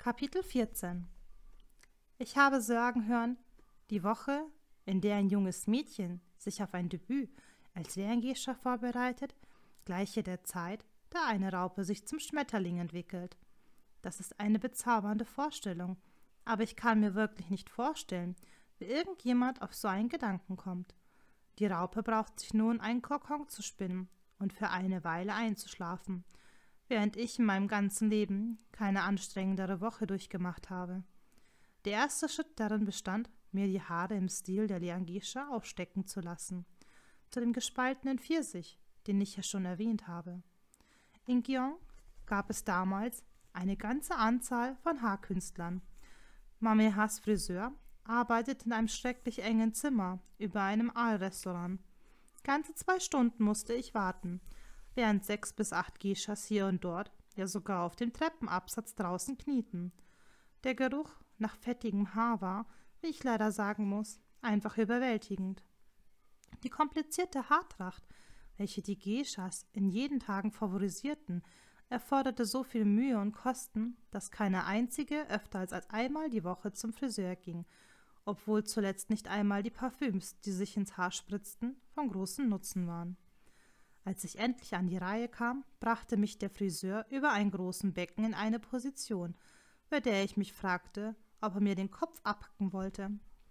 Kapitel 14. Ich habe sagen hören, die Woche, in der ein junges Mädchen sich auf ein Debüt als Lerngeisha vorbereitet, gleiche der Zeit, da eine Raupe sich zum Schmetterling entwickelt. Das ist eine bezaubernde Vorstellung, aber ich kann mir wirklich nicht vorstellen, wie irgendjemand auf so einen Gedanken kommt. Die Raupe braucht sich nun einen Kokon zu spinnen und für eine Weile einzuschlafen, während ich in meinem ganzen Leben keine anstrengendere Woche durchgemacht habe. Der erste Schritt darin bestand, mir die Haare im Stil der Lerngeisha aufstecken zu lassen, zu dem gespaltenen Pfirsich, den ich ja schon erwähnt habe. In Gyeong gab es damals eine ganze Anzahl von Haarkünstlern. Mamehas Friseur arbeitet in einem schrecklich engen Zimmer über einem Aalrestaurant. Ganze 2 Stunden musste ich warten, während 6 bis 8 Geishas hier und dort, ja sogar auf dem Treppenabsatz draußen knieten. Der Geruch nach fettigem Haar war, wie ich leider sagen muss, einfach überwältigend. Die komplizierte Haartracht, welche die Geishas in jeden Tagen favorisierten, erforderte so viel Mühe und Kosten, dass keine einzige öfter als einmal die Woche zum Friseur ging, obwohl zuletzt nicht einmal die Parfüms, die sich ins Haar spritzten, von großem Nutzen waren. Als ich endlich an die Reihe kam, brachte mich der Friseur über einen großen Becken in eine Position, bei der ich mich fragte, ob er mir den Kopf abhacken wollte.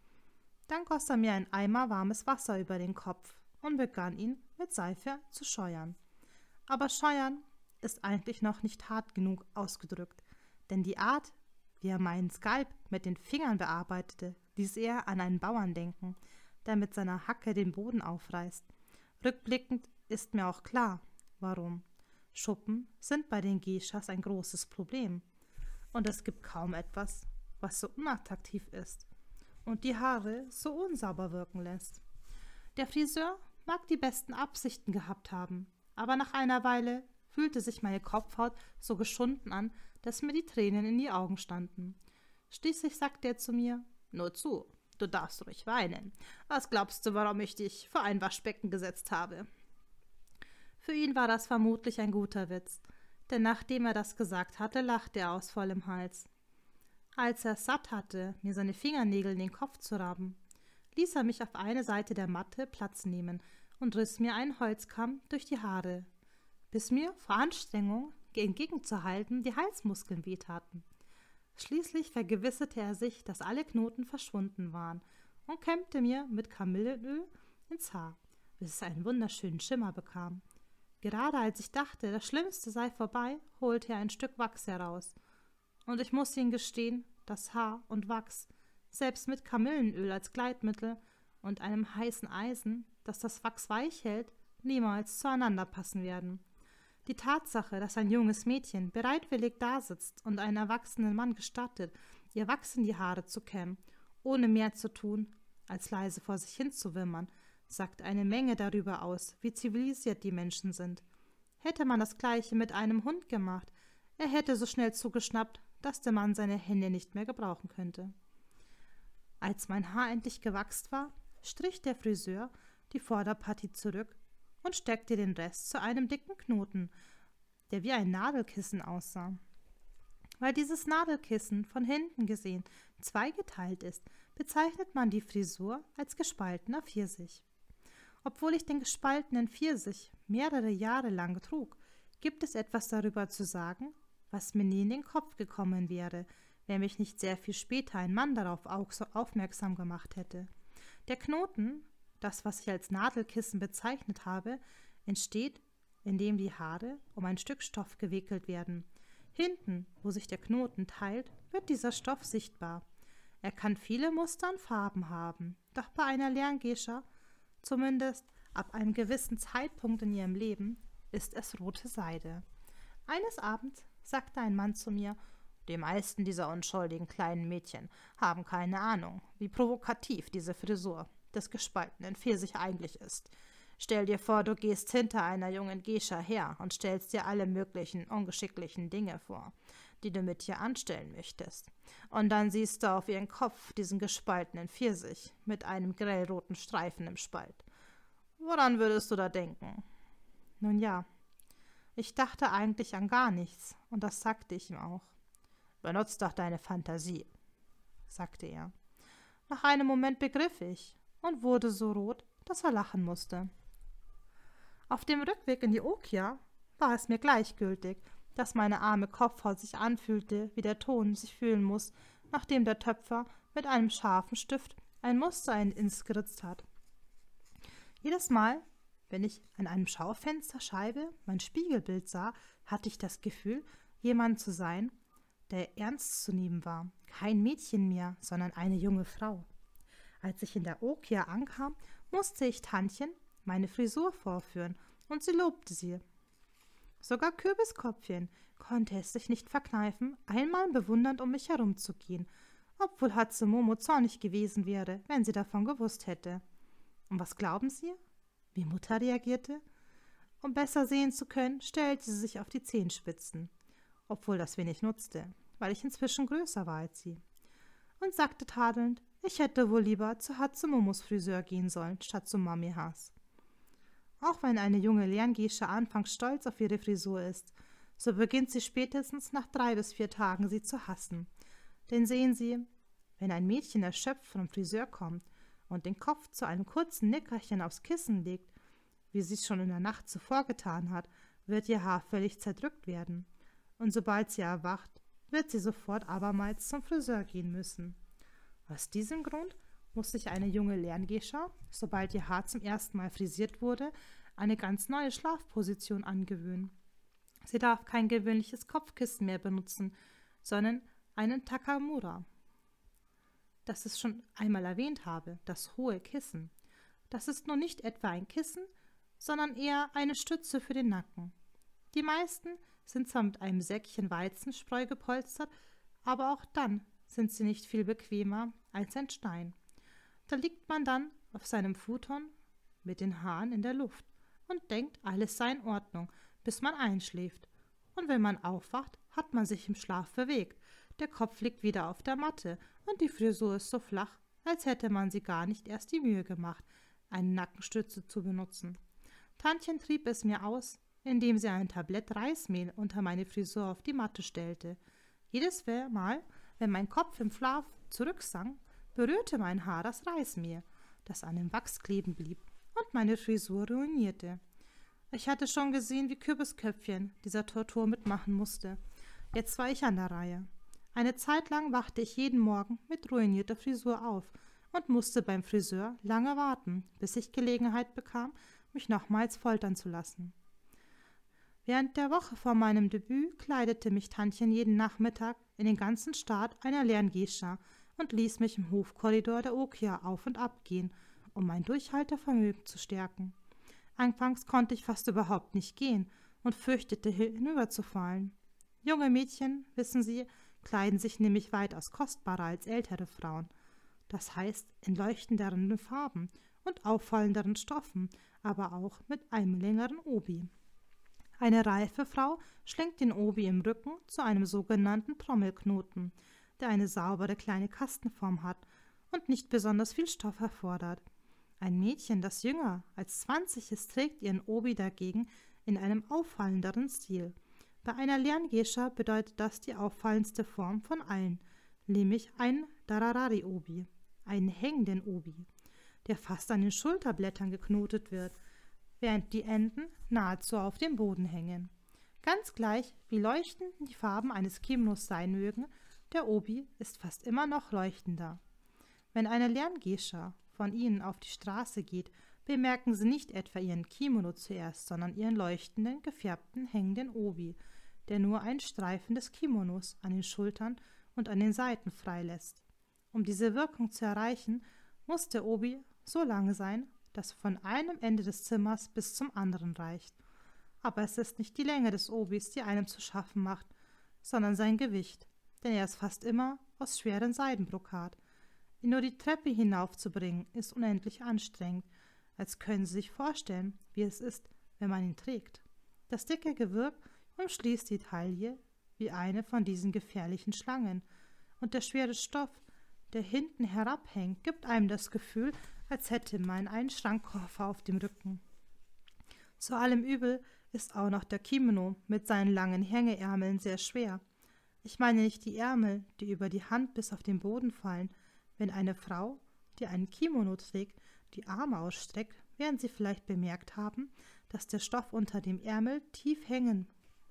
Dann goss er mir ein Eimer warmes Wasser über den Kopf und begann ihn mit Seife zu scheuern. Aber scheuern ist eigentlich noch nicht hart genug ausgedrückt, denn die Art, wie er meinen Skalp mit den Fingern bearbeitete, ließ eher an einen Bauern denken, der mit seiner Hacke den Boden aufreißt. Rückblickend ist mir auch klar, warum. Schuppen sind bei den Geishas ein großes Problem. Und es gibt kaum etwas, was so unattraktiv ist und die Haare so unsauber wirken lässt. Der Friseur mag die besten Absichten gehabt haben, aber nach einer Weile fühlte sich meine Kopfhaut so geschunden an, dass mir die Tränen in die Augen standen. Schließlich sagte er zu mir: „Nur zu, du darfst ruhig weinen. Was glaubst du, warum ich dich vor ein Waschbecken gesetzt habe?“ Für ihn war das vermutlich ein guter Witz, denn nachdem er das gesagt hatte, lachte er aus vollem Hals. Als er es satt hatte, mir seine Fingernägel in den Kopf zu raben, ließ er mich auf eine Seite der Matte Platz nehmen und riss mir einen Holzkamm durch die Haare, bis mir vor Anstrengung entgegenzuhalten die Halsmuskeln wehtaten. Schließlich vergewisserte er sich, dass alle Knoten verschwunden waren und kämmte mir mit Kamillenöl ins Haar, bis es einen wunderschönen Schimmer bekam. Gerade als ich dachte, das Schlimmste sei vorbei, holte er ein Stück Wachs heraus. Und ich muss Ihnen gestehen, dass Haar und Wachs, selbst mit Kamillenöl als Gleitmittel und einem heißen Eisen, das das Wachs weich hält, niemals zueinander passen werden. Die Tatsache, dass ein junges Mädchen bereitwillig dasitzt und einen erwachsenen Mann gestattet, ihr Wachs in die Haare zu kämmen, ohne mehr zu tun, als leise vor sich hin zu wimmern, sagt eine Menge darüber aus, wie zivilisiert die Menschen sind. Hätte man das Gleiche mit einem Hund gemacht, er hätte so schnell zugeschnappt, dass der Mann seine Hände nicht mehr gebrauchen könnte. Als mein Haar endlich gewachst war, strich der Friseur die Vorderpartie zurück und steckte den Rest zu einem dicken Knoten, der wie ein Nadelkissen aussah. Weil dieses Nadelkissen von hinten gesehen zweigeteilt ist, bezeichnet man die Frisur als gespaltener Pfirsich. Obwohl ich den gespaltenen Pfirsich mehrere Jahre lang trug, gibt es etwas darüber zu sagen, was mir nie in den Kopf gekommen wäre, wenn mich nicht sehr viel später ein Mann darauf auch so aufmerksam gemacht hätte. Der Knoten, das, was ich als Nadelkissen bezeichnet habe, entsteht, indem die Haare um ein Stück Stoff gewickelt werden. Hinten, wo sich der Knoten teilt, wird dieser Stoff sichtbar. Er kann viele Muster und Farben haben, doch bei einer Lerngeisha, zumindest ab einem gewissen Zeitpunkt in ihrem Leben, ist es rote Seide. Eines Abends sagte ein Mann zu mir: „Die meisten dieser unschuldigen kleinen Mädchen haben keine Ahnung, wie provokativ diese Frisur des gespaltenen Pfirsich eigentlich ist. Stell dir vor, du gehst hinter einer jungen Geisha her und stellst dir alle möglichen ungeschicklichen Dinge vor, die du mit ihr anstellen möchtest. Und dann siehst du auf ihren Kopf diesen gespaltenen Pfirsich mit einem grellroten Streifen im Spalt. Woran würdest du da denken?“ Nun ja, ich dachte eigentlich an gar nichts, und das sagte ich ihm auch. benutz doch deine Fantasie, sagte er. Nach einem Moment begriff ich und wurde so rot, dass er lachen musste. Auf dem Rückweg in die Okia war es mir gleichgültig, dass meine arme Kopfhaut sich anfühlte, wie der Ton sich fühlen muss, nachdem der Töpfer mit einem scharfen Stift ein Muster in ins geritzt hat. Jedes Mal, wenn ich an einem Schaufensterscheibe mein Spiegelbild sah, hatte ich das Gefühl, jemand zu sein, der ernst zu nehmen war. Kein Mädchen mehr, sondern eine junge Frau. Als ich in der Okia ankam, musste ich Tantchen meine Frisur vorführen, und sie lobte sie. Sogar Kürbiskopfchen konnte es sich nicht verkneifen, einmal bewundernd um mich herumzugehen, obwohl Hatsumomo zornig gewesen wäre, wenn sie davon gewusst hätte. Und was glauben Sie, wie Mutter reagierte? Um besser sehen zu können, stellte sie sich auf die Zehenspitzen, obwohl das wenig nutzte, weil ich inzwischen größer war als sie, und sagte tadelnd, ich hätte wohl lieber zu Hatsumomos Friseur gehen sollen, statt zu Mamihas. Auch wenn eine junge Lerngeisha anfangs stolz auf ihre Frisur ist, so beginnt sie spätestens nach 3 bis 4 Tagen sie zu hassen. Denn sehen Sie, wenn ein Mädchen erschöpft vom Friseur kommt und den Kopf zu einem kurzen Nickerchen aufs Kissen legt, wie sie es schon in der Nacht zuvor getan hat, wird ihr Haar völlig zerdrückt werden. Und sobald sie erwacht, wird sie sofort abermals zum Friseur gehen müssen. Aus diesem Grund muss sich eine junge Lerngeisha, sobald ihr Haar zum ersten Mal frisiert wurde, eine ganz neue Schlafposition angewöhnen. Sie darf kein gewöhnliches Kopfkissen mehr benutzen, sondern einen Takamura. Das ich schon einmal erwähnt habe, das hohe Kissen. Das ist nun nicht etwa ein Kissen, sondern eher eine Stütze für den Nacken. Die meisten sind zwar mit einem Säckchen Weizenspreu gepolstert, aber auch dann sind sie nicht viel bequemer als ein Stein. Da liegt man dann auf seinem Futon mit den Haaren in der Luft und denkt, alles sei in Ordnung, bis man einschläft. Und wenn man aufwacht, hat man sich im Schlaf bewegt. Der Kopf liegt wieder auf der Matte und die Frisur ist so flach, als hätte man sie gar nicht erst die Mühe gemacht, eine Nackenstütze zu benutzen. Tantchen trieb es mir aus, indem sie ein Tablett Reismehl unter meine Frisur auf die Matte stellte. Jedes Mal, wenn mein Kopf im Schlaf zurücksank, berührte mein Haar das Reismehl, das an dem Wachs kleben blieb und meine Frisur ruinierte. Ich hatte schon gesehen, wie Kürbisköpfchen dieser Tortur mitmachen musste. Jetzt war ich an der Reihe. Eine Zeit lang wachte ich jeden Morgen mit ruinierter Frisur auf und musste beim Friseur lange warten, bis ich Gelegenheit bekam, mich nochmals foltern zu lassen. Während der Woche vor meinem Debüt kleidete mich Tantchen jeden Nachmittag in den ganzen Staat einer Lerngeisha und ließ mich im Hofkorridor der Okia auf und ab gehen, um mein Durchhaltevermögen zu stärken. Anfangs konnte ich fast überhaupt nicht gehen und fürchtete, hinüberzufallen. Junge Mädchen, wissen Sie, kleiden sich nämlich weitaus kostbarer als ältere Frauen. Das heißt in leuchtenderen Farben und auffallenderen Stoffen, aber auch mit einem längeren Obi. Eine reife Frau schlingt den Obi im Rücken zu einem sogenannten Trommelknoten, der eine saubere kleine Kastenform hat und nicht besonders viel Stoff erfordert. Ein Mädchen, das jünger als 20 ist, trägt ihren Obi dagegen in einem auffallenderen Stil. Bei einer Lerngeisha bedeutet das die auffallendste Form von allen, nämlich ein Dararari-Obi, einen hängenden Obi, der fast an den Schulterblättern geknotet wird, während die Enden nahezu auf dem Boden hängen. Ganz gleich, wie leuchtend die Farben eines Kimonos sein mögen, der Obi ist fast immer noch leuchtender. Wenn eine Lerngeisha von Ihnen auf die Straße geht, bemerken Sie nicht etwa Ihren Kimono zuerst, sondern Ihren leuchtenden, gefärbten, hängenden Obi, der nur einen Streifen des Kimonos an den Schultern und an den Seiten freilässt. Um diese Wirkung zu erreichen, muss der Obi so lang sein, dass von einem Ende des Zimmers bis zum anderen reicht. Aber es ist nicht die Länge des Obis, die einem zu schaffen macht, sondern sein Gewicht, denn er ist fast immer aus schwerem Seidenbrokat. Ihn nur die Treppe hinaufzubringen, ist unendlich anstrengend, als können Sie sich vorstellen, wie es ist, wenn man ihn trägt. Das dicke Gewirk umschließt die Taille wie eine von diesen gefährlichen Schlangen, und der schwere Stoff, der hinten herabhängt, gibt einem das Gefühl, als hätte man einen Schrankkoffer auf dem Rücken. Zu allem Übel ist auch noch der Kimono mit seinen langen Hängeärmeln sehr schwer. Ich meine nicht die Ärmel, die über die Hand bis auf den Boden fallen. Wenn eine Frau, die einen Kimono trägt, die Arme ausstreckt, werden Sie vielleicht bemerkt haben, dass der Stoff unter dem Ärmel tief hängen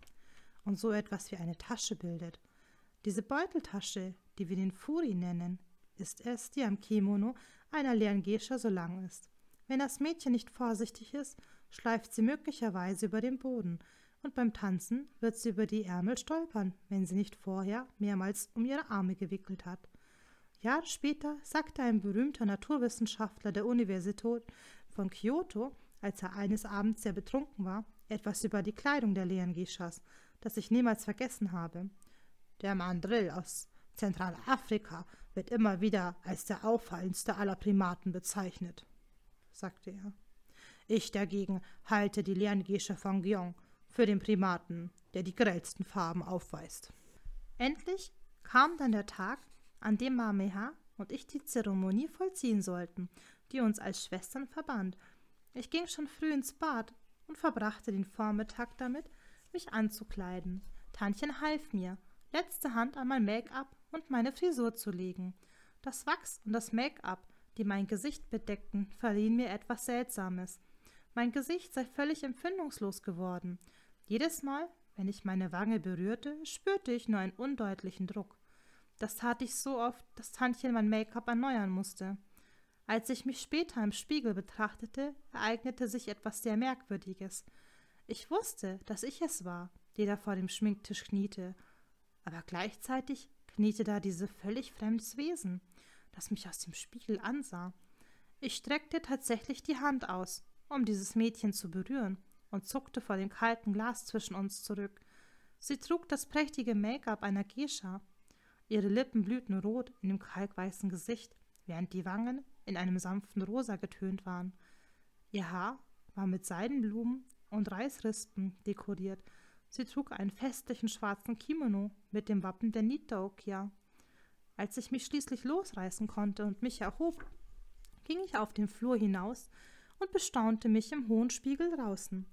und so etwas wie eine Tasche bildet. Diese Beuteltasche, die wir den Furi nennen, ist es, die am Kimono einer leeren Geisha so lang ist. Wenn das Mädchen nicht vorsichtig ist, schleift sie möglicherweise über den Boden und beim Tanzen wird sie über die Ärmel stolpern, wenn sie nicht vorher mehrmals um ihre Arme gewickelt hat. Jahre später sagte ein berühmter Naturwissenschaftler der Universität von Kyoto, als er eines Abends sehr betrunken war, etwas über die Kleidung der leeren Geishas, das ich niemals vergessen habe. Der Mandrill aus Zentralafrika wird immer wieder als der auffallendste aller Primaten bezeichnet, sagte er. Ich dagegen halte die leeren Geisha von Gyeong für den Primaten, der die grellsten Farben aufweist. Endlich kam dann der Tag, an dem Mameha und ich die Zeremonie vollziehen sollten, die uns als Schwestern verband. Ich ging schon früh ins Bad und verbrachte den Vormittag damit, mich anzukleiden. Tantchen half mir, letzte Hand an mein Make-up und meine Frisur zu legen. Das Wachs und das Make-up, die mein Gesicht bedeckten, verliehen mir etwas Seltsames. Mein Gesicht sei völlig empfindungslos geworden. Jedes Mal, wenn ich meine Wange berührte, spürte ich nur einen undeutlichen Druck. Das tat ich so oft, dass Tantchen mein Make-up erneuern musste. Als ich mich später im Spiegel betrachtete, ereignete sich etwas sehr Merkwürdiges. Ich wusste, dass ich es war, die da vor dem Schminktisch kniete, aber gleichzeitig kniete da dieses völlig fremdes Wesen, das mich aus dem Spiegel ansah. Ich streckte tatsächlich die Hand aus, um dieses Mädchen zu berühren, und zuckte vor dem kalten Glas zwischen uns zurück. Sie trug das prächtige Make-up einer Geisha. Ihre Lippen blühten rot in dem kalkweißen Gesicht, während die Wangen in einem sanften Rosa getönt waren. Ihr Haar war mit Seidenblumen und Reisrispen dekoriert. Sie trug einen festlichen schwarzen Kimono mit dem Wappen der Nitaokia. Als ich mich schließlich losreißen konnte und mich erhob, ging ich auf den Flur hinaus und bestaunte mich im hohen Spiegel draußen.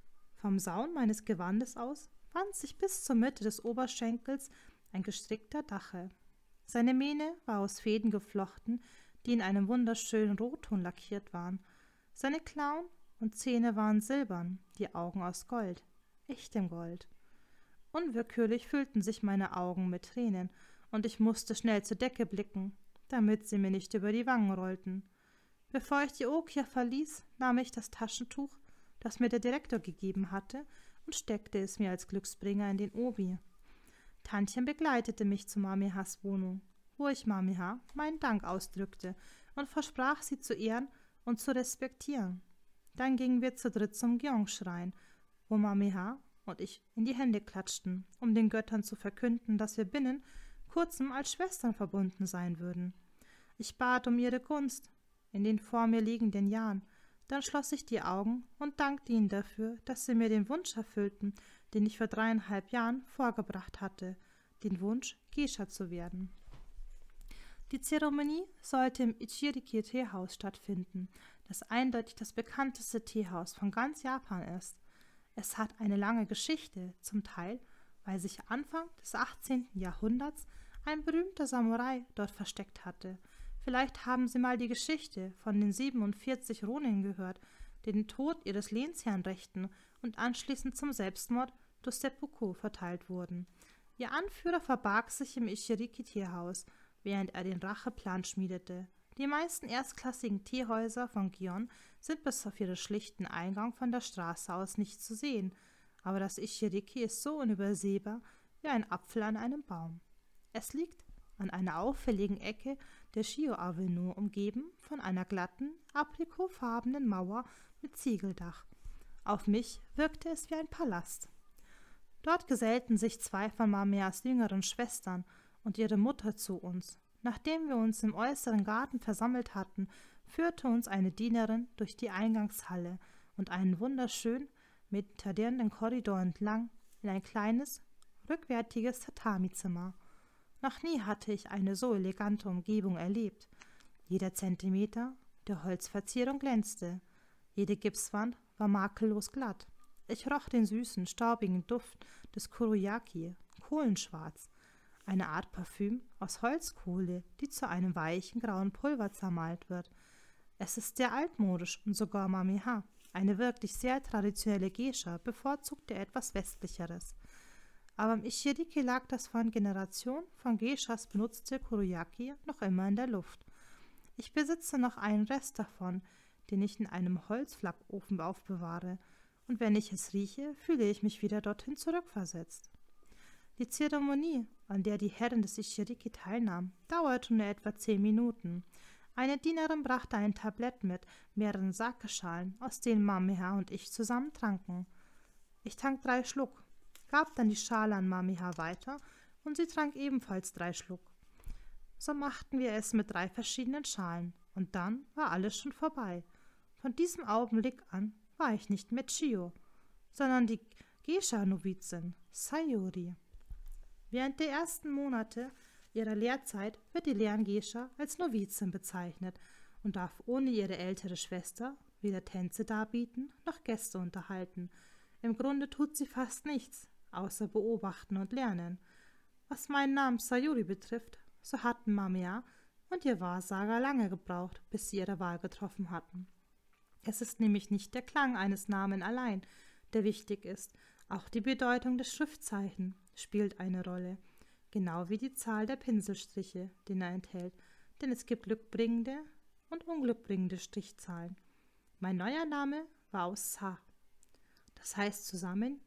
Vom Saum meines Gewandes aus wand sich bis zur Mitte des Oberschenkels ein gestrickter Dachel. Seine Mähne war aus Fäden geflochten, die in einem wunderschönen Rotton lackiert waren. Seine Klauen und Zähne waren silbern, die Augen aus Gold, echtem Gold. Unwillkürlich füllten sich meine Augen mit Tränen, und ich musste schnell zur Decke blicken, damit sie mir nicht über die Wangen rollten. Bevor ich die Okia verließ, nahm ich das Taschentuch, das mir der Direktor gegeben hatte, und steckte es mir als Glücksbringer in den Obi. Tantchen begleitete mich zu Mamehas Wohnung, wo ich Mameha meinen Dank ausdrückte und versprach, sie zu ehren und zu respektieren. Dann gingen wir zu dritt zum Gyeong-Schrein, wo Mameha und ich in die Hände klatschten, um den Göttern zu verkünden, dass wir binnen kurzem als Schwestern verbunden sein würden. Ich bat um ihre Gunst in den vor mir liegenden Jahren. Dann schloss ich die Augen und dankte ihnen dafür, dass sie mir den Wunsch erfüllten, den ich vor 3,5 Jahren vorgebracht hatte, den Wunsch, Geisha zu werden. Die Zeremonie sollte im Ichiriki-Teehaus stattfinden, das eindeutig das bekannteste Teehaus von ganz Japan ist. Es hat eine lange Geschichte, zum Teil, weil sich Anfang des 18. Jahrhunderts ein berühmter Samurai dort versteckt hatte. Vielleicht haben Sie mal die Geschichte von den 47 Ronin gehört, die den Tod ihres Lehnsherrn rächten und anschließend zum Selbstmord durch Seppuku verteilt wurden. Ihr Anführer verbarg sich im Ichiriki-Teehaus, während er den Racheplan schmiedete. Die meisten erstklassigen Teehäuser von Gion sind bis auf ihren schlichten Eingang von der Straße aus nicht zu sehen, aber das Ichiriki ist so unübersehbar wie ein Apfel an einem Baum. Es liegt an einer auffälligen Ecke der Shio Avenue, umgeben von einer glatten, aprikotfarbenen Mauer mit Ziegeldach. Auf mich wirkte es wie ein Palast. Dort gesellten sich 2 von Mamehas jüngeren Schwestern und ihre Mutter zu uns. Nachdem wir uns im äußeren Garten versammelt hatten, führte uns eine Dienerin durch die Eingangshalle und einen wunderschönen, meditierenden Korridor entlang in ein kleines, rückwärtiges Tatami-Zimmer. Noch nie hatte ich eine so elegante Umgebung erlebt. Jeder Zentimeter der Holzverzierung glänzte. Jede Gipswand war makellos glatt. Ich roch den süßen, staubigen Duft des Kuroyaki, kohlenschwarz. eine Art Parfüm aus Holzkohle, die zu einem weichen grauen Pulver zermahlt wird. Es ist sehr altmodisch und sogar Mamiha, eine wirklich sehr traditionelle Geisha, bevorzugte etwas Westlicheres. Aber im Ichiriki lag das von Generationen von Geishas benutzte Kuroyaki noch immer in der Luft. Ich besitze noch einen Rest davon, den ich in einem Holzflackofen aufbewahre, und wenn ich es rieche, fühle ich mich wieder dorthin zurückversetzt. Die Zeremonie, an der die Herren des Ichiriki teilnahmen, dauerte nur etwa 10 Minuten. Eine Dienerin brachte ein Tablett mit mehreren Sake-Schalen, aus denen Mamiha und ich zusammen tranken. Ich trank 3 Schluck, gab dann die Schale an Mamiha weiter und sie trank ebenfalls 3 Schluck. So machten wir es mit 3 verschiedenen Schalen und dann war alles schon vorbei. Von diesem Augenblick an war ich nicht mehr Chiyo, sondern die Geisha-Novizin Sayuri. Während der ersten Monate ihrer Lehrzeit wird die Lerngeisha als Novizin bezeichnet und darf ohne ihre ältere Schwester weder Tänze darbieten noch Gäste unterhalten. Im Grunde tut sie fast nichts, außer beobachten und lernen. Was meinen Namen Sayuri betrifft, so hatten Mamiya und ihr Wahrsager lange gebraucht, bis sie ihre Wahl getroffen hatten. Es ist nämlich nicht der Klang eines Namen allein, der wichtig ist, auch die Bedeutung des Schriftzeichen spielt eine Rolle, genau wie die Zahl der Pinselstriche, den er enthält, denn es gibt glückbringende und unglückbringende Strichzahlen. Mein neuer Name war aus Sa. Das heißt zusammen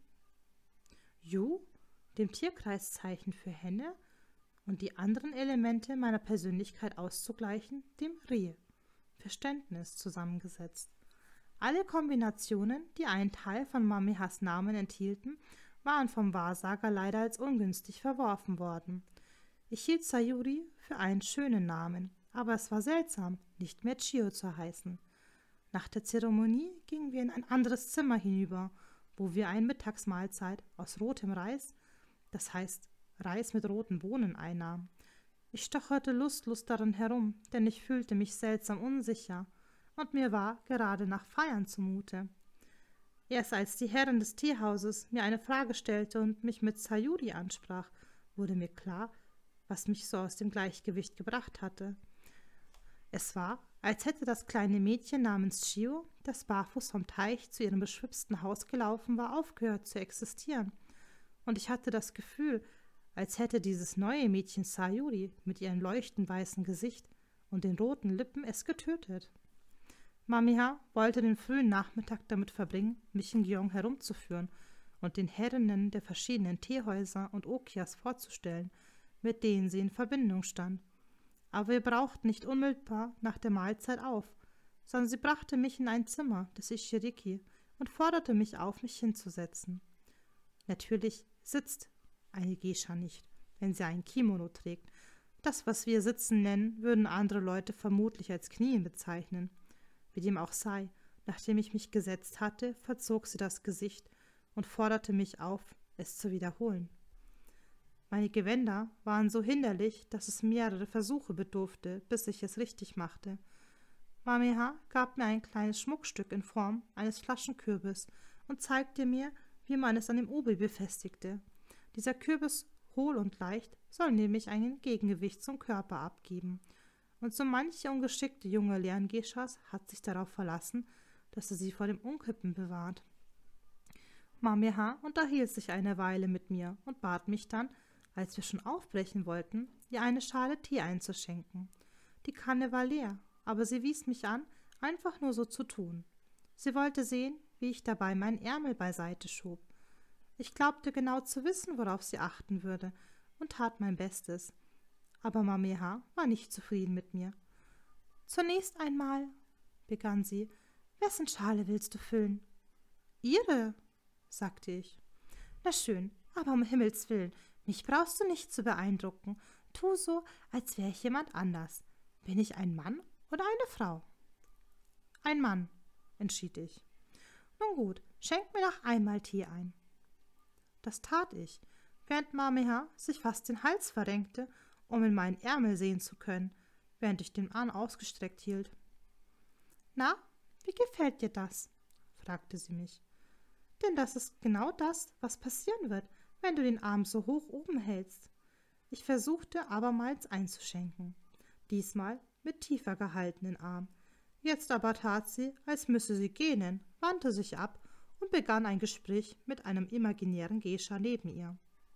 Yu, dem Tierkreiszeichen für Henne, und die anderen Elemente meiner Persönlichkeit auszugleichen, dem Ri, Verständnis, zusammengesetzt. Alle Kombinationen, die einen Teil von Mamihas Namen enthielten, waren vom Wahrsager leider als ungünstig verworfen worden. Ich hielt Sayuri für einen schönen Namen, aber es war seltsam, nicht mehr Chiyo zu heißen. Nach der Zeremonie gingen wir in ein anderes Zimmer hinüber, wo wir eine Mittagsmahlzeit aus rotem Reis, das heißt Reis mit roten Bohnen, einnahmen. Ich stocherte lustlos darin herum, denn ich fühlte mich seltsam unsicher, und mir war gerade nach Feiern zumute. Erst als die Herrin des Teehauses mir eine Frage stellte und mich mit Sayuri ansprach, wurde mir klar, was mich so aus dem Gleichgewicht gebracht hatte. Es war, als hätte das kleine Mädchen namens Chiyo, das barfuß vom Teich zu ihrem beschwipsten Haus gelaufen war, aufgehört zu existieren. Und ich hatte das Gefühl, als hätte dieses neue Mädchen Sayuri mit ihrem leuchtend weißen Gesicht und den roten Lippen es getötet. Mamiha wollte den frühen Nachmittag damit verbringen, mich in Gyeong herumzuführen und den Herrinnen der verschiedenen Teehäuser und Okias vorzustellen, mit denen sie in Verbindung stand. Aber wir brauchten nicht unmittelbar nach der Mahlzeit auf, sondern sie brachte mich in ein Zimmer des Ichiriki und forderte mich auf, mich hinzusetzen. Natürlich sitzt eine Geisha nicht, wenn sie ein Kimono trägt. Das, was wir Sitzen nennen, würden andere Leute vermutlich als Knien bezeichnen. Wie dem auch sei, nachdem ich mich gesetzt hatte, verzog sie das Gesicht und forderte mich auf, es zu wiederholen. Meine Gewänder waren so hinderlich, dass es mehrere Versuche bedurfte, bis ich es richtig machte. Mamiha gab mir ein kleines Schmuckstück in Form eines Flaschenkürbis und zeigte mir, wie man es an dem Obi befestigte. Dieser Kürbis, hohl und leicht, soll nämlich ein Gegengewicht zum Körper abgeben. Und so manche ungeschickte junge Lerngeschas hat sich darauf verlassen, dass er sie vor dem Umkippen bewahrt. Mamiha unterhielt sich eine Weile mit mir und bat mich dann, als wir schon aufbrechen wollten, ihr eine Schale Tee einzuschenken. Die Kanne war leer, aber sie wies mich an, einfach nur so zu tun. Sie wollte sehen, wie ich dabei meinen Ärmel beiseite schob. Ich glaubte genau zu wissen, worauf sie achten würde, und tat mein Bestes. Aber Mamiha war nicht zufrieden mit mir. »Zunächst einmal«, begann sie, »wessen Schale willst du füllen?« »Ihre«, sagte ich. »Na schön, aber um Himmels willen, mich brauchst du nicht zu beeindrucken. Tu so, als wäre ich jemand anders. Bin ich ein Mann oder eine Frau?« »Ein Mann«, entschied ich. »Nun gut, schenk mir noch einmal Tee ein.« Das tat ich, während Mamiha sich fast den Hals verrenkte, um in meinen Ärmel sehen zu können, während ich den Arm ausgestreckt hielt. »Na, wie gefällt dir das?« fragte sie mich. »Denn das ist genau das, was passieren wird, wenn du den Arm so hoch oben hältst. Ich versuchte abermals einzuschenken, diesmal mit tiefer gehaltenen Arm. Jetzt aber tat sie, als müsse sie gähnen, wandte sich ab und begann ein Gespräch mit einem imaginären Gescha neben ihr.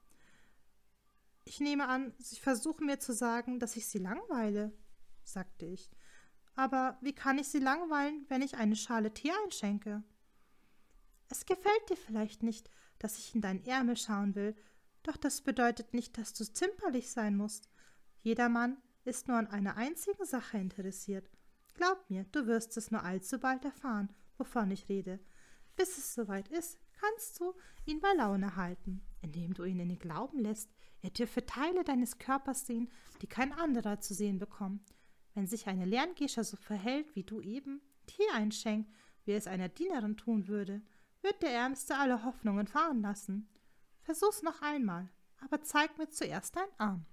»Ich nehme an, Sie versuchen mir zu sagen, dass ich Sie langweile«, sagte ich. »Aber wie kann ich Sie langweilen, wenn ich eine Schale Tee einschenke?« »Es gefällt dir vielleicht nicht, dass ich in deinen Ärmel schauen will, doch das bedeutet nicht, dass du zimperlich sein musst. Jedermann ist nur an einer einzigen Sache interessiert. Glaub mir, du wirst es nur allzu bald erfahren, wovon ich rede. Bis es soweit ist, kannst du ihn bei Laune halten, indem du ihn in den Glauben lässt, er dürfe Teile deines Körpers sehen, die kein anderer zu sehen bekommt. Wenn sich eine Lerngescha so verhält, wie du eben, Tee einschenkt, wie es einer Dienerin tun würde, wird der Ärmste alle Hoffnungen fahren lassen. Versuch's noch einmal, aber zeig mir zuerst deinen Arm.«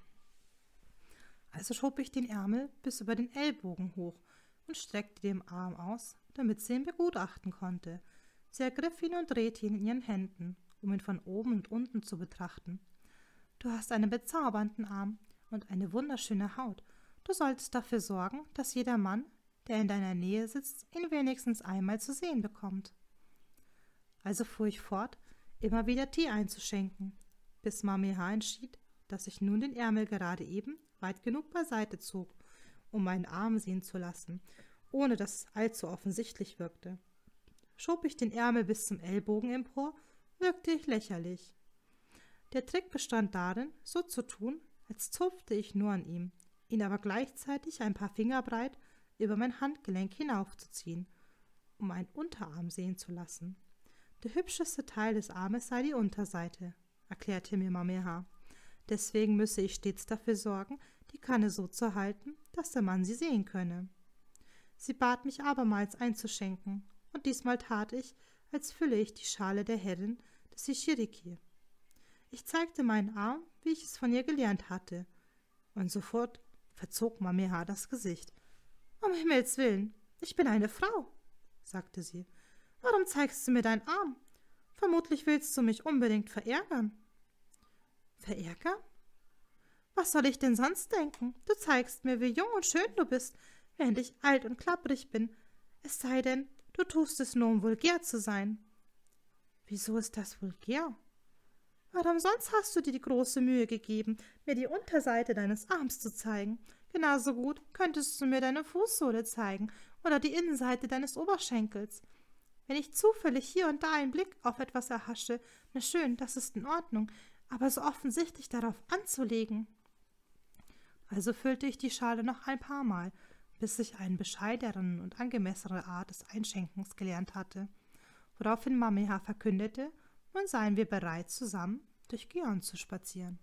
Also schob ich den Ärmel bis über den Ellbogen hoch und streckte den Arm aus, damit sie ihn begutachten konnte. Sie ergriff ihn und drehte ihn in ihren Händen, um ihn von oben und unten zu betrachten. »Du hast einen bezaubernden Arm und eine wunderschöne Haut. Du solltest dafür sorgen, dass jeder Mann, der in deiner Nähe sitzt, ihn wenigstens einmal zu sehen bekommt.« Also fuhr ich fort, immer wieder Tee einzuschenken, bis Mameha entschied, dass ich nun den Ärmel gerade eben weit genug beiseite zog, um meinen Arm sehen zu lassen, ohne dass es allzu offensichtlich wirkte. Schob ich den Ärmel bis zum Ellbogen empor, wirkte ich lächerlich. Der Trick bestand darin, so zu tun, als zupfte ich nur an ihm, ihn aber gleichzeitig ein paar Finger breit über mein Handgelenk hinaufzuziehen, um einen Unterarm sehen zu lassen. Der hübscheste Teil des Armes sei die Unterseite, erklärte mir Mameha. Deswegen müsse ich stets dafür sorgen, die Kanne so zu halten, dass der Mann sie sehen könne. Sie bat mich abermals einzuschenken, und diesmal tat ich, als fülle ich die Schale der Herrin des Ichiriki. Ich zeigte meinen Arm, wie ich es von ihr gelernt hatte, und sofort verzog Mameha das Gesicht. »Um Himmels willen, ich bin eine Frau«, sagte sie. »Warum zeigst du mir deinen Arm? Vermutlich willst du mich unbedingt verärgern.« »Verärgern? Was soll ich denn sonst denken? Du zeigst mir, wie jung und schön du bist, während ich alt und klapprig bin. Es sei denn, du tust es nur, um vulgär zu sein.« »Wieso ist das vulgär?« »Warum sonst hast du dir die große Mühe gegeben, mir die Unterseite deines Arms zu zeigen? Genauso gut könntest du mir deine Fußsohle zeigen oder die Innenseite deines Oberschenkels. Wenn ich zufällig hier und da einen Blick auf etwas erhasche, na schön, das ist in Ordnung, aber so offensichtlich darauf anzulegen.« Also füllte ich die Schale noch ein paar Mal, bis ich eine bescheidere und angemessene Art des Einschenkens gelernt hatte, woraufhin Mameha verkündete, nun seien wir bereit, zusammen durch Gion zu spazieren.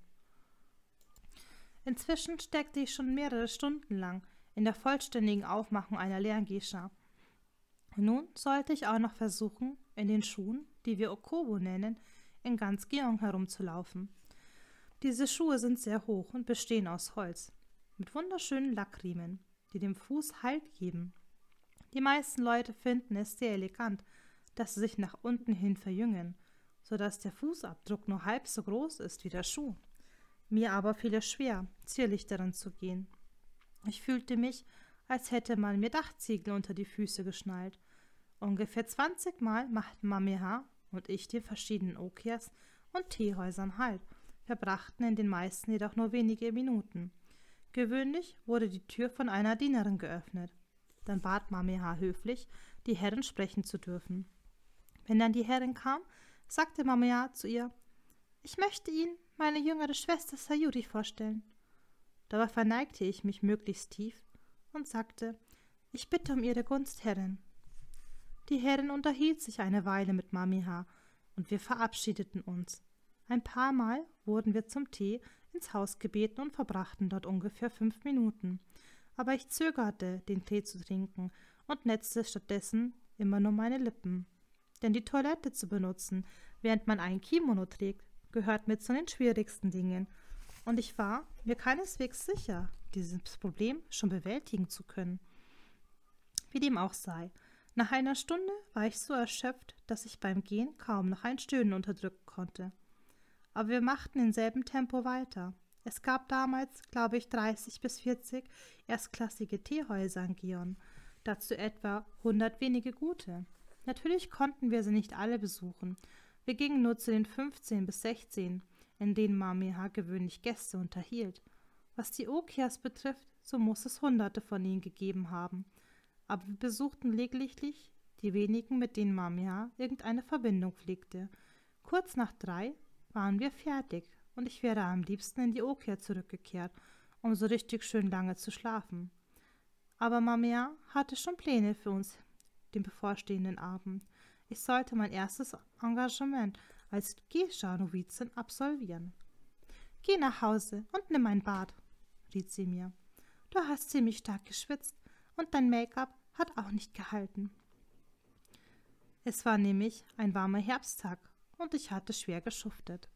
Inzwischen steckte ich schon mehrere Stunden lang in der vollständigen Aufmachung einer Lerngescha. Nun sollte ich auch noch versuchen, in den Schuhen, die wir Okobo nennen, in ganz Gion herumzulaufen. Diese Schuhe sind sehr hoch und bestehen aus Holz, mit wunderschönen Lackriemen, die dem Fuß Halt geben. Die meisten Leute finden es sehr elegant, dass sie sich nach unten hin verjüngen, so dass der Fußabdruck nur halb so groß ist wie der Schuh. Mir aber fiel es schwer, zierlich darin zu gehen. Ich fühlte mich, als hätte man mir Dachziegel unter die Füße geschnallt. Ungefähr 20 Mal machten Mameha und ich den verschiedenen Okias und Teehäusern Halt, verbrachten in den meisten jedoch nur wenige Minuten. Gewöhnlich wurde die Tür von einer Dienerin geöffnet. Dann bat Mameha höflich, die Herrin sprechen zu dürfen. Wenn dann die Herrin kam, sagte Mameha zu ihr: »Ich möchte Ihnen meine jüngere Schwester Sayuri vorstellen.« Dabei verneigte ich mich möglichst tief und sagte: »Ich bitte um Ihre Gunst, Herrin.« Die Herrin unterhielt sich eine Weile mit Mameha und wir verabschiedeten uns. Ein paar Mal wurden wir zum Tee ins Haus gebeten und verbrachten dort ungefähr 5 Minuten. Aber ich zögerte, den Tee zu trinken und netzte stattdessen immer nur meine Lippen. Denn die Toilette zu benutzen, während man ein Kimono trägt, gehört mit zu den schwierigsten Dingen. Und ich war mir keineswegs sicher, dieses Problem schon bewältigen zu können. Wie dem auch sei, nach einer Stunde war ich so erschöpft, dass ich beim Gehen kaum noch ein Stöhnen unterdrücken konnte. Aber wir machten in selben Tempo weiter, Es gab damals, glaube ich, 30 bis 40 erstklassige Teehäuser in Gion, dazu etwa 100 wenige gute. Natürlich konnten wir sie nicht alle besuchen. Wir gingen nur zu den 15 bis 16, in denen Mameha gewöhnlich Gäste unterhielt. Was die Okias betrifft, so muss es Hunderte von ihnen gegeben haben. Aber wir besuchten lediglich die wenigen, mit denen Mameha irgendeine Verbindung pflegte. Kurz nach 3 waren wir fertig und ich wäre am liebsten in die Okia zurückgekehrt, um so richtig schön lange zu schlafen. Aber Mameha hatte schon Pläne für uns den bevorstehenden Abend. Ich sollte mein erstes Engagement als Geisha-Novizin absolvieren. »Geh nach Hause und nimm ein Bad«, riet sie mir. »Du hast ziemlich stark geschwitzt und dein Make-up hat auch nicht gehalten.« Es war nämlich ein warmer Herbsttag und ich hatte schwer geschuftet.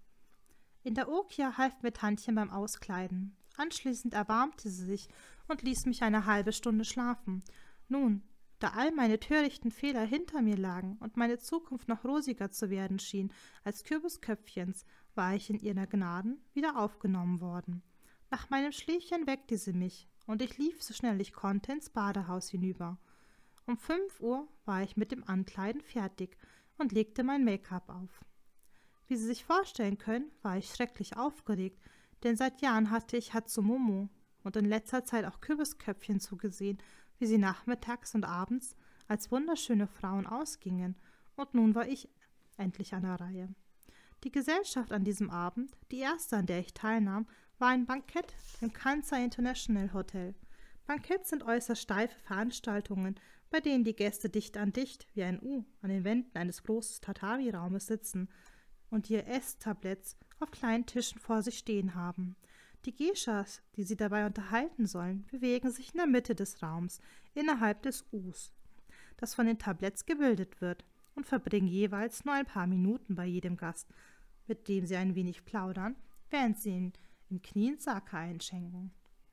In der Okia half mir Tantchen beim Auskleiden. Anschließend erwärmte sie sich und ließ mich eine halbe Stunde schlafen. Nun, da all meine törichten Fehler hinter mir lagen und meine Zukunft noch rosiger zu werden schien als Kürbisköpfchens, war ich in ihrer Gnaden wieder aufgenommen worden. Nach meinem Schläfchen weckte sie mich, und ich lief, so schnell ich konnte, ins Badehaus hinüber. Um 5 Uhr war ich mit dem Ankleiden fertig und legte mein Make-up auf. Wie Sie sich vorstellen können, war ich schrecklich aufgeregt, denn seit Jahren hatte ich Hatsumomo und in letzter Zeit auch Kürbisköpfchen zugesehen, wie sie nachmittags und abends als wunderschöne Frauen ausgingen, und nun war ich endlich an der Reihe. Die Gesellschaft an diesem Abend, die erste, an der ich teilnahm, war ein Bankett im Kansai International Hotel. Banketts sind äußerst steife Veranstaltungen, bei denen die Gäste dicht an dicht wie ein U an den Wänden eines großen Tatami-Raumes sitzen und ihr Esstabletts auf kleinen Tischen vor sich stehen haben. Die Geishas, die sie dabei unterhalten sollen, bewegen sich in der Mitte des Raums, innerhalb des Us, das von den Tabletts gebildet wird, und verbringen jeweils nur ein paar Minuten bei jedem Gast, mit dem sie ein wenig plaudern, während sie ihm in Knien Sake einschenken.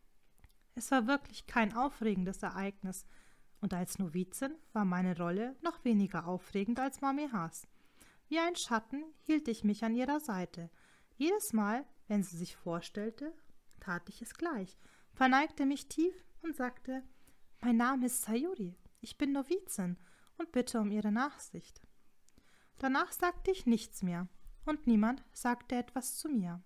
Es war wirklich kein aufregendes Ereignis, und als Novizin war meine Rolle noch weniger aufregend als Mamehas. Wie ein Schatten hielt ich mich an ihrer Seite. Jedes Mal, wenn sie sich vorstellte, tat ich es gleich, verneigte mich tief und sagte: »Mein Name ist Sayuri, ich bin Novizin und bitte um Ihre Nachsicht.« Danach sagte ich nichts mehr, und niemand sagte etwas zu mir.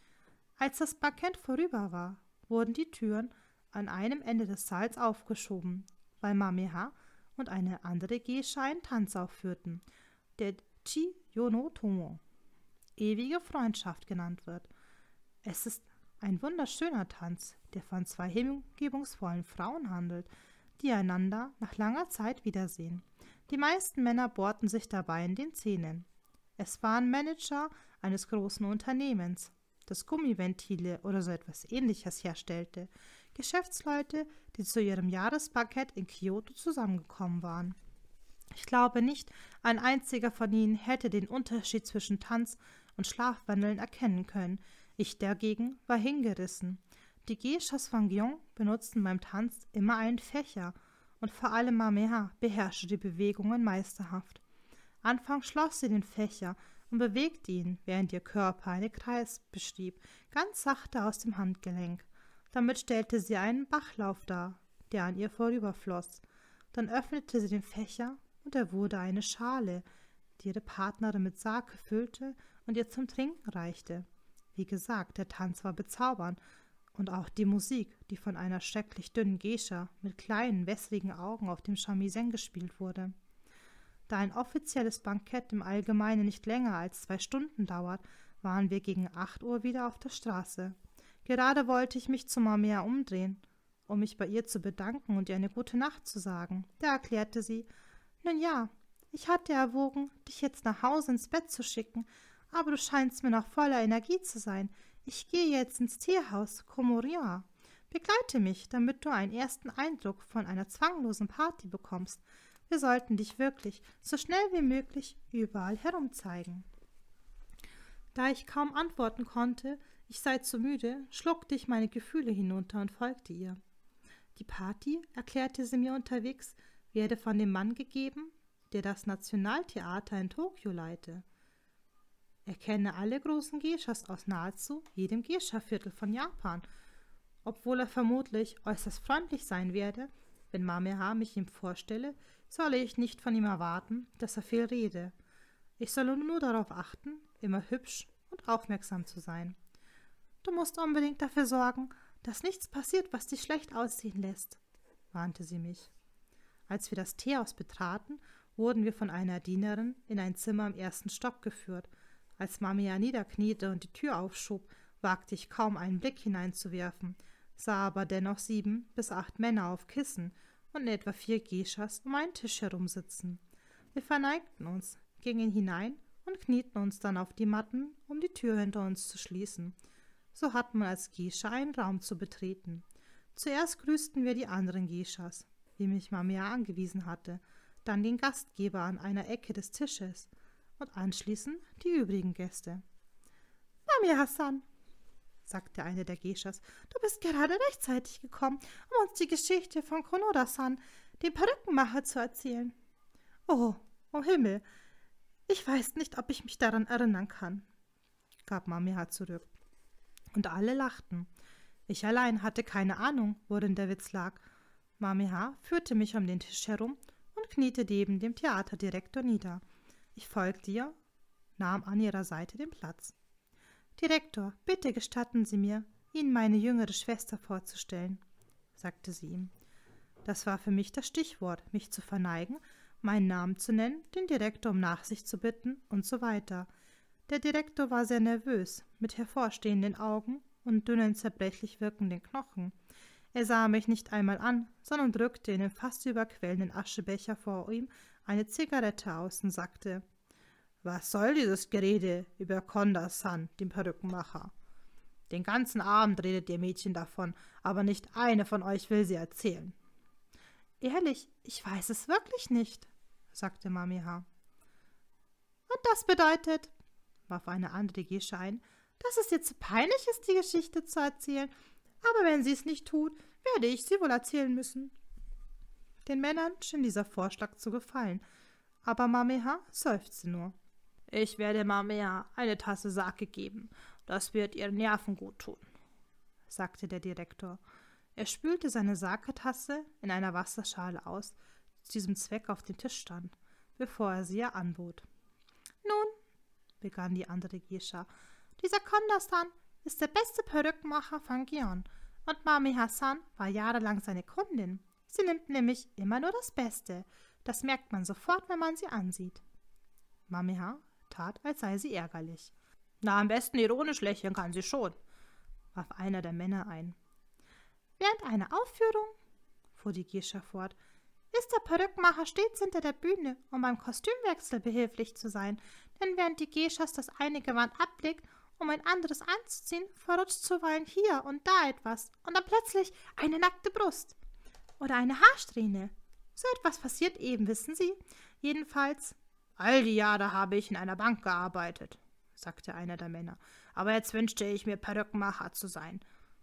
Als das Bankett vorüber war, wurden die Türen an einem Ende des Saals aufgeschoben, weil Mameha und eine andere Geisha einen Tanz aufführten, der Chi-Yono Tomo, ewige Freundschaft genannt wird. Es ist ein wunderschöner Tanz, der von 2 hingebungsvollen Frauen handelt, die einander nach langer Zeit wiedersehen. Die meisten Männer bohrten sich dabei in den Zähnen. Es waren Manager eines großen Unternehmens, das Gummiventile oder so etwas Ähnliches herstellte, Geschäftsleute, die zu ihrem Jahresbankett in Kyoto zusammengekommen waren. Ich glaube nicht, ein einziger von ihnen hätte den Unterschied zwischen Tanz und Schlafwandeln erkennen können. Ich dagegen war hingerissen. Die Geishas von Gion benutzten beim Tanz immer einen Fächer, und vor allem Mameha beherrschte die Bewegungen meisterhaft. Anfangs schloss sie den Fächer und bewegte ihn, während ihr Körper einen Kreis beschrieb, ganz sachte aus dem Handgelenk. Damit stellte sie einen Bachlauf dar, der an ihr vorüberfloss. Dann öffnete sie den Fächer und er wurde eine Schale, die ihre Partnerin mit Sake füllte und ihr zum Trinken reichte. Wie gesagt, der Tanz war bezaubernd und auch die Musik, die von einer schrecklich dünnen Geisha mit kleinen, wässrigen Augen auf dem Shamisen gespielt wurde. Da ein offizielles Bankett im Allgemeinen nicht länger als 2 Stunden dauert, waren wir gegen 8 Uhr wieder auf der Straße. Gerade wollte ich mich zu Mamea umdrehen, um mich bei ihr zu bedanken und ihr eine gute Nacht zu sagen. Da erklärte sie: »Nun ja, ich hatte erwogen, dich jetzt nach Hause ins Bett zu schicken, aber du scheinst mir noch voller Energie zu sein. Ich gehe jetzt ins Teehaus Komoriya. Begleite mich, damit du einen ersten Eindruck von einer zwanglosen Party bekommst. Wir sollten dich wirklich so schnell wie möglich überall herumzeigen.« Da ich kaum antworten konnte, ich sei zu müde, schluckte ich meine Gefühle hinunter und folgte ihr. Die Party, erklärte sie mir unterwegs, werde von dem Mann gegeben, der das Nationaltheater in Tokio leite. Er kenne alle großen Geishas aus nahezu jedem Geisha-Viertel von Japan, obwohl er vermutlich äußerst freundlich sein werde. Wenn Mameha mich ihm vorstelle, solle ich nicht von ihm erwarten, dass er viel rede. Ich solle nur darauf achten, immer hübsch und aufmerksam zu sein. Du musst unbedingt dafür sorgen, dass nichts passiert, was dich schlecht aussehen lässt, warnte sie mich. Als wir das Teehaus betraten, wurden wir von einer Dienerin in ein Zimmer im 1. Stock geführt. Als Mameha niederkniete und die Tür aufschob, wagte ich kaum einen Blick hineinzuwerfen, sah aber dennoch 7 bis 8 Männer auf Kissen und etwa 4 Geishas um einen Tisch herumsitzen. Wir verneigten uns, gingen hinein und knieten uns dann auf die Matten, um die Tür hinter uns zu schließen. So hat man als Geisha einen Raum zu betreten. Zuerst grüßten wir die anderen Geishas, wie mich Mameha angewiesen hatte, dann den Gastgeber an einer Ecke des Tisches und anschließend die übrigen Gäste. »Mameha-san«, sagte eine der Geishas, »du bist gerade rechtzeitig gekommen, um uns die Geschichte von Konoda-san, dem Perückenmacher, zu erzählen.« »Oh, oh Himmel, ich weiß nicht, ob ich mich daran erinnern kann«, gab Mameha zurück. Und alle lachten. Ich allein hatte keine Ahnung, worin der Witz lag. Mameha führte mich um den Tisch herum und kniete neben dem Theaterdirektor nieder. Ich folgte ihr, nahm an ihrer Seite den Platz. »Direktor, bitte gestatten Sie mir, Ihnen meine jüngere Schwester vorzustellen«, sagte sie ihm. Das war für mich das Stichwort, mich zu verneigen, meinen Namen zu nennen, den Direktor um Nachsicht zu bitten und so weiter. Der Direktor war sehr nervös, mit hervorstehenden Augen und dünnen, zerbrechlich wirkenden Knochen. Er sah mich nicht einmal an, sondern drückte in den fast überquellenden Aschebecher vor ihm eine Zigarette aus und sagte: »Was soll dieses Gerede über Konda-san, den Perückenmacher? Den ganzen Abend redet ihr Mädchen davon, aber nicht eine von euch will sie erzählen.« »Ehrlich, ich weiß es wirklich nicht«, sagte Mameha. »Und das bedeutet«, warf eine andere Geisha ein, »dass es dir zu peinlich ist, die Geschichte zu erzählen. Aber wenn sie es nicht tut, werde ich sie wohl erzählen müssen.« Den Männern schien dieser Vorschlag zu gefallen, aber Mameha seufzte nur. »Ich werde Mameha eine Tasse Sake geben. Das wird ihren Nerven gut tun«, sagte der Direktor. Er spülte seine Sake-Tasse in einer Wasserschale aus, die zu diesem Zweck auf dem Tisch stand, bevor er sie ihr anbot. »Nun«, begann die andere Geisha, »dieser Konda-san ist der beste Perückenmacher von Gion und Mameha-san war jahrelang seine Kundin. Sie nimmt nämlich immer nur das Beste. Das merkt man sofort, wenn man sie ansieht.« Mameha tat, als sei sie ärgerlich. »Na, am besten ironisch lächeln kann sie schon«, warf einer der Männer ein. »Während einer Aufführung«, fuhr die Geisha fort, »ist der Perückenmacher stets hinter der Bühne, um beim Kostümwechsel behilflich zu sein, denn während die Geishas das eine Gewand ablegt, um ein anderes anzuziehen, verrutscht zuweilen hier und da etwas und dann plötzlich eine nackte Brust oder eine Haarsträhne. So etwas passiert eben, wissen Sie. Jedenfalls, all die Jahre habe ich in einer Bank gearbeitet«, sagte einer der Männer, »aber jetzt wünschte ich mir, Perückenmacher zu sein.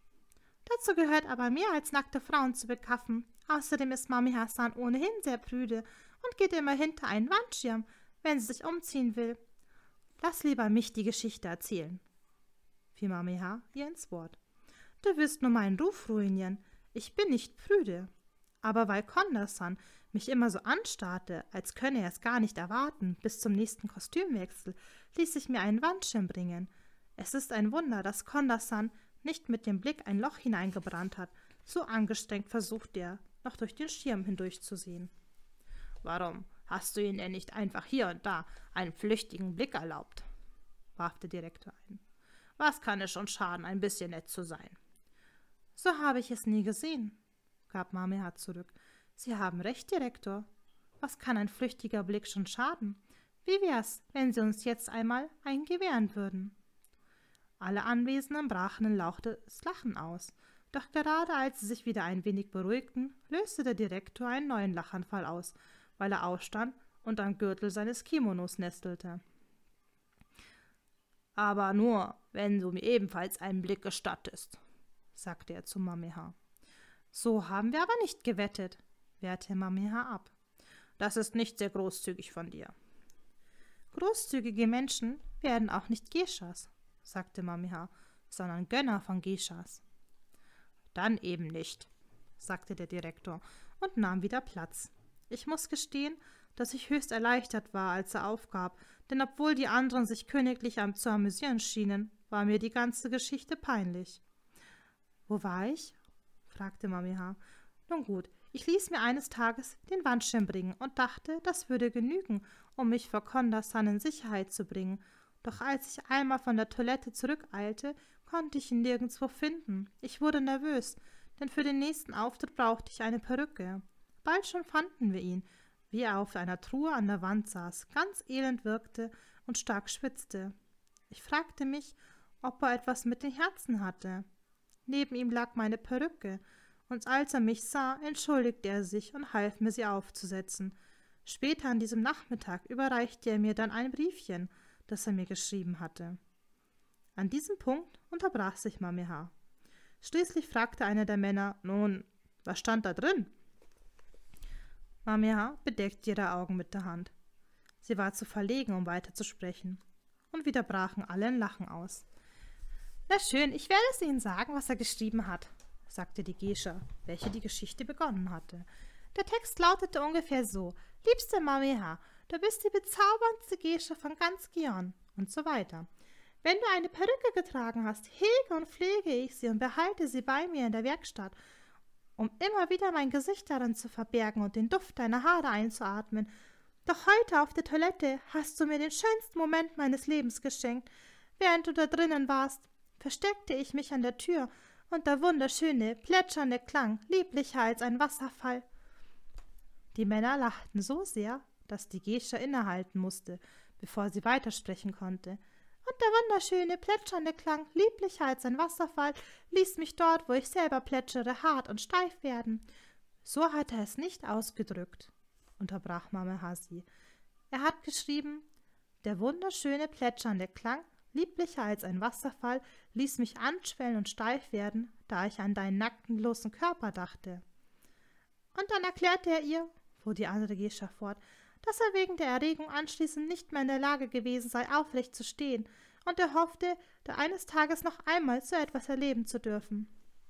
Dazu gehört aber mehr als nackte Frauen zu bekaffen. Außerdem ist Mameha-san ohnehin sehr prüde und geht immer hinter einen Wandschirm, wenn sie sich umziehen will. Lass lieber mich die Geschichte erzählen«, fiel Mameha ihr ins Wort. »Du wirst nur meinen Ruf ruinieren. Ich bin nicht prüde. Aber weil Konda-san mich immer so anstarrte, als könne er es gar nicht erwarten, bis zum nächsten Kostümwechsel, ließ ich mir einen Wandschirm bringen. Es ist ein Wunder, dass Konda-san nicht mit dem Blick ein Loch hineingebrannt hat. So angestrengt versucht er, noch durch den Schirm hindurchzusehen.« »Warum hast du ihn denn nicht einfach hier und da einen flüchtigen Blick erlaubt?«, warf der Direktor ein. »Was kann es schon schaden, ein bisschen nett zu sein?« »So habe ich es nie gesehen«, gab Mameha zurück. »Sie haben recht, Direktor. Was kann ein flüchtiger Blick schon schaden? Wie wär's, wenn Sie uns jetzt einmal einen gewähren würden?« Alle Anwesenden brachen in lautes Lachen aus. Doch gerade als sie sich wieder ein wenig beruhigten, löste der Direktor einen neuen Lachanfall aus, weil er aufstand und am Gürtel seines Kimonos nestelte. »Aber nur, wenn du mir ebenfalls einen Blick gestattest«, sagte er zu Mameha. »So haben wir aber nicht gewettet«, wehrte Mameha ab. »Das ist nicht sehr großzügig von dir.« »Großzügige Menschen werden auch nicht Geschas, sagte Mamiha, sondern Gönner von Geschas. Dann eben nicht, sagte der Direktor und nahm wieder Platz. Ich muss gestehen, dass ich höchst erleichtert war, als er aufgab, denn obwohl die anderen sich königlich zu amüsieren schienen, war mir die ganze Geschichte peinlich. »Wo war ich?« fragte Mamiha. »Nun gut, ich ließ mir eines Tages den Wandschirm bringen und dachte, das würde genügen, um mich vor Konda-san in Sicherheit zu bringen. Doch als ich einmal von der Toilette zurückeilte, konnte ich ihn nirgendwo finden. Ich wurde nervös, denn für den nächsten Auftritt brauchte ich eine Perücke. Bald schon fanden wir ihn, wie er auf einer Truhe an der Wand saß, ganz elend wirkte und stark schwitzte. Ich fragte mich, ob er etwas mit den Herzen hatte. Neben ihm lag meine Perücke, und als er mich sah, entschuldigte er sich und half mir, sie aufzusetzen. Später an diesem Nachmittag überreichte er mir dann ein Briefchen, das er mir geschrieben hatte.« An diesem Punkt unterbrach sich Mamiha. Schließlich fragte einer der Männer, »Nun, was stand da drin?« Mamiha bedeckte ihre Augen mit der Hand. Sie war zu verlegen, um weiterzusprechen. Und wieder brachen alle in Lachen aus. »Na schön, ich werde es Ihnen sagen, was er geschrieben hat«, sagte die Gescha, welche die Geschichte begonnen hatte. »Der Text lautete ungefähr so: Liebste Mamiha, du bist die bezauberndste Gescha von ganz Gion« und so weiter. »Wenn du eine Perücke getragen hast, hege und pflege ich sie und behalte sie bei mir in der Werkstatt, um immer wieder mein Gesicht darin zu verbergen und den Duft deiner Haare einzuatmen. Doch heute auf der Toilette hast du mir den schönsten Moment meines Lebens geschenkt. Während du da drinnen warst, versteckte ich mich an der Tür, und der wunderschöne, plätschernde Klang, lieblicher als ein Wasserfall.« Die Männer lachten so sehr, dass die Gescha innehalten musste, bevor sie weitersprechen konnte. »Und der wunderschöne, plätschernde Klang, lieblicher als ein Wasserfall, ließ mich dort, wo ich selber plätschere, hart und steif werden.« »So hat er es nicht ausgedrückt«, unterbrach Mamiha sie. »Er hat geschrieben, der wunderschöne, plätschernde Klang, lieblicher als ein Wasserfall, ließ mich anschwellen und steif werden, da ich an deinen nackten, bloßen Körper dachte.« Und dann erklärte er ihr, fuhr die andere Gescha fort, dass er wegen der Erregung anschließend nicht mehr in der Lage gewesen sei, aufrecht zu stehen, und er hoffte, da eines Tages noch einmal so etwas erleben zu dürfen.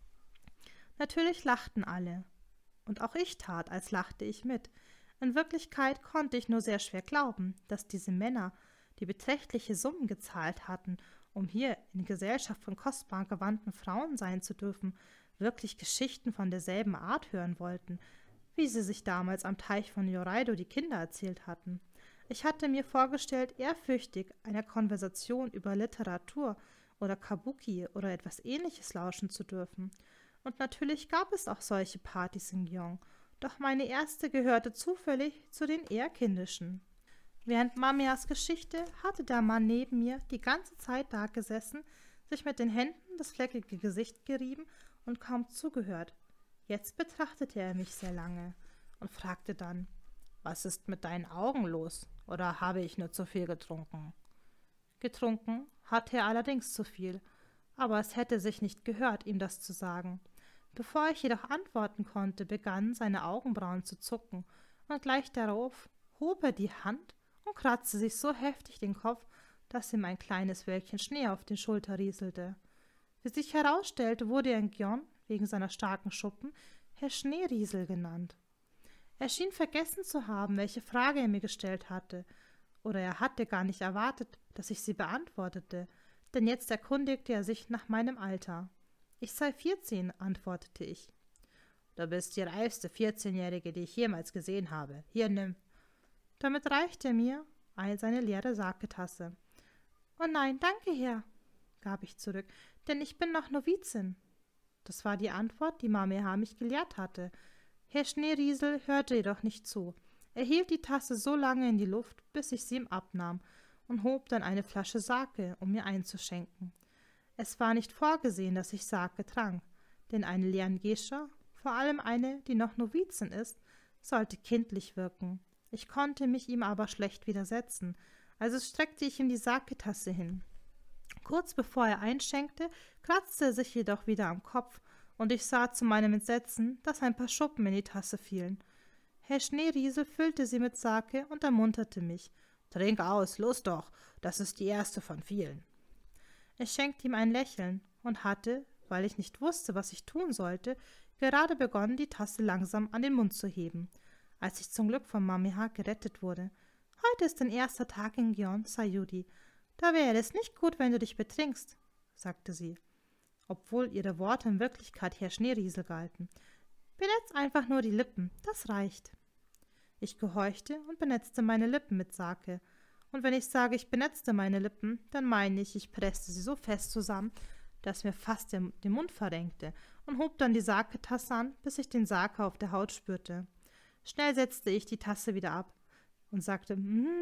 Natürlich lachten alle, und auch ich tat, als lachte ich mit. In Wirklichkeit konnte ich nur sehr schwer glauben, dass diese Männer, die beträchtliche Summen gezahlt hatten, um hier in Gesellschaft von kostbar gewandten Frauen sein zu dürfen, wirklich Geschichten von derselben Art hören wollten, wie sie sich damals am Teich von Yoraido die Kinder erzählt hatten. Ich hatte mir vorgestellt, ehrfürchtig einer Konversation über Literatur oder Kabuki oder etwas Ähnliches lauschen zu dürfen. Und natürlich gab es auch solche Partys in Gion, doch meine erste gehörte zufällig zu den eher kindischen. Während Mamihas Geschichte hatte der Mann neben mir die ganze Zeit dagesessen, sich mit den Händen das fleckige Gesicht gerieben und kaum zugehört. Jetzt betrachtete er mich sehr lange und fragte dann, »Was ist mit deinen Augen los? Oder habe ich nur zu viel getrunken?« Getrunken hatte er allerdings zu viel, aber es hätte sich nicht gehört, ihm das zu sagen. Bevor ich jedoch antworten konnte, begannen seine Augenbrauen zu zucken, und gleich darauf hob er die Hand und kratzte sich so heftig den Kopf, dass ihm ein kleines Wölkchen Schnee auf die Schulter rieselte. Wie sich herausstellte, wurde er in Gion wegen seiner starken Schuppen Herr Schneeriesel genannt. Er schien vergessen zu haben, welche Frage er mir gestellt hatte, oder er hatte gar nicht erwartet, dass ich sie beantwortete, denn jetzt erkundigte er sich nach meinem Alter. »Ich sei 14«, antwortete ich. »Du bist die reifste 14-Jährige, die ich jemals gesehen habe. Hier, nimm.« Damit reichte er mir seine leere Saketasse. »Oh nein, danke, Herr«, gab ich zurück, »denn ich bin noch Novizin.« Das war die Antwort, die Mamiha mich gelehrt hatte. Herr Schneeriesel hörte jedoch nicht zu. Er hielt die Tasse so lange in die Luft, bis ich sie ihm abnahm, und hob dann eine Flasche Sake, um mir einzuschenken. Es war nicht vorgesehen, dass ich Sake trank, denn eine Lerngescha, vor allem eine, die noch Novizin ist, sollte kindlich wirken. Ich konnte mich ihm aber schlecht widersetzen, also streckte ich ihm die Saketasse hin. Kurz bevor er einschenkte, kratzte er sich jedoch wieder am Kopf, und ich sah zu meinem Entsetzen, dass ein paar Schuppen in die Tasse fielen. Herr Schneeriesel füllte sie mit Sake und ermunterte mich, Trink aus, los doch, das ist die erste von vielen. Ich schenkte ihm ein Lächeln und hatte, weil ich nicht wusste, was ich tun sollte, gerade begonnen, die Tasse langsam an den Mund zu heben, als ich zum Glück von Mamiha gerettet wurde. Heute ist dein erster Tag in Gyeon, Sayuri. Da wäre es nicht gut, wenn du dich betrinkst, sagte sie, obwohl ihre Worte in Wirklichkeit Herr Schneeriesel galten. Benetz einfach nur die Lippen, das reicht. Ich gehorchte und benetzte meine Lippen mit Sake. Und wenn ich sage, ich benetzte meine Lippen, dann meine ich presste sie so fest zusammen, dass mir fast den Mund verrenkte und hob dann die Sake-Tasse an, bis ich den Sake auf der Haut spürte. Schnell setzte ich die Tasse wieder ab und sagte,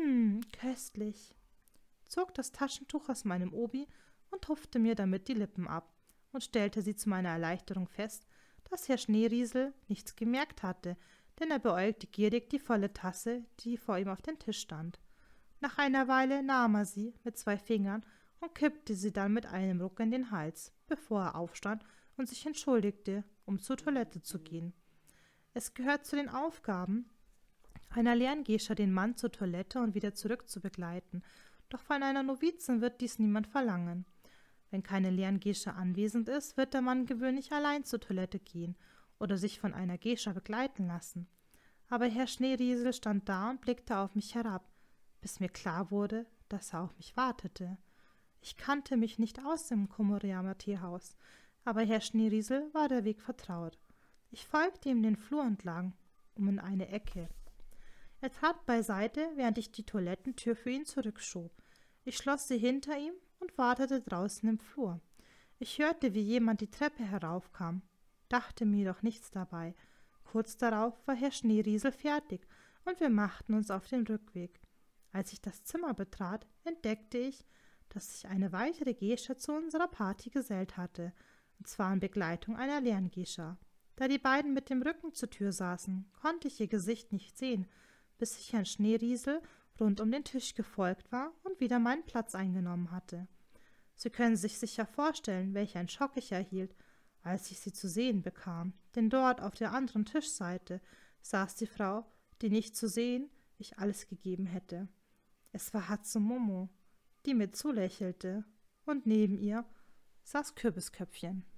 köstlich, zog das Taschentuch aus meinem Obi und tupfte mir damit die Lippen ab und stellte sie zu meiner Erleichterung fest, dass Herr Schneeriesel nichts gemerkt hatte, denn er beäugte gierig die volle Tasse, die vor ihm auf dem Tisch stand. Nach einer Weile nahm er sie mit 2 Fingern und kippte sie dann mit einem Ruck in den Hals, bevor er aufstand und sich entschuldigte, um zur Toilette zu gehen. Es gehört zu den Aufgaben einer Lerngescha, den Mann zur Toilette und wieder zurück zu begleiten, doch von einer Novizin wird dies niemand verlangen. Wenn keine Lerngescha anwesend ist, wird der Mann gewöhnlich allein zur Toilette gehen oder sich von einer Gescha begleiten lassen. Aber Herr Schneeriesel stand da und blickte auf mich herab, bis mir klar wurde, dass er auf mich wartete. Ich kannte mich nicht aus im Komoriyama-Teehaus, aber Herr Schneeriesel war der Weg vertraut. Ich folgte ihm den Flur entlang, in eine Ecke. Er trat beiseite, während ich die Toilettentür für ihn zurückschob. Ich schloss sie hinter ihm und wartete draußen im Flur. Ich hörte, wie jemand die Treppe heraufkam, dachte mir doch nichts dabei. Kurz darauf war Herr Schneeriesel fertig und wir machten uns auf den Rückweg. Als ich das Zimmer betrat, entdeckte ich, dass sich eine weitere Gescha zu unserer Party gesellt hatte, und zwar in Begleitung einer Lerngescha. Da die beiden mit dem Rücken zur Tür saßen, konnte ich ihr Gesicht nicht sehen, bis ich Herrn Schneeriesel rund um den Tisch gefolgt war und wieder meinen Platz eingenommen hatte. Sie können sich sicher vorstellen, welch ein Schock ich erhielt, als ich sie zu sehen bekam, denn dort auf der anderen Tischseite saß die Frau, die nicht zu sehen ich alles gegeben hätte. Es war Hatsumomo, die mir zulächelte, und neben ihr saß Kürbisköpfchen.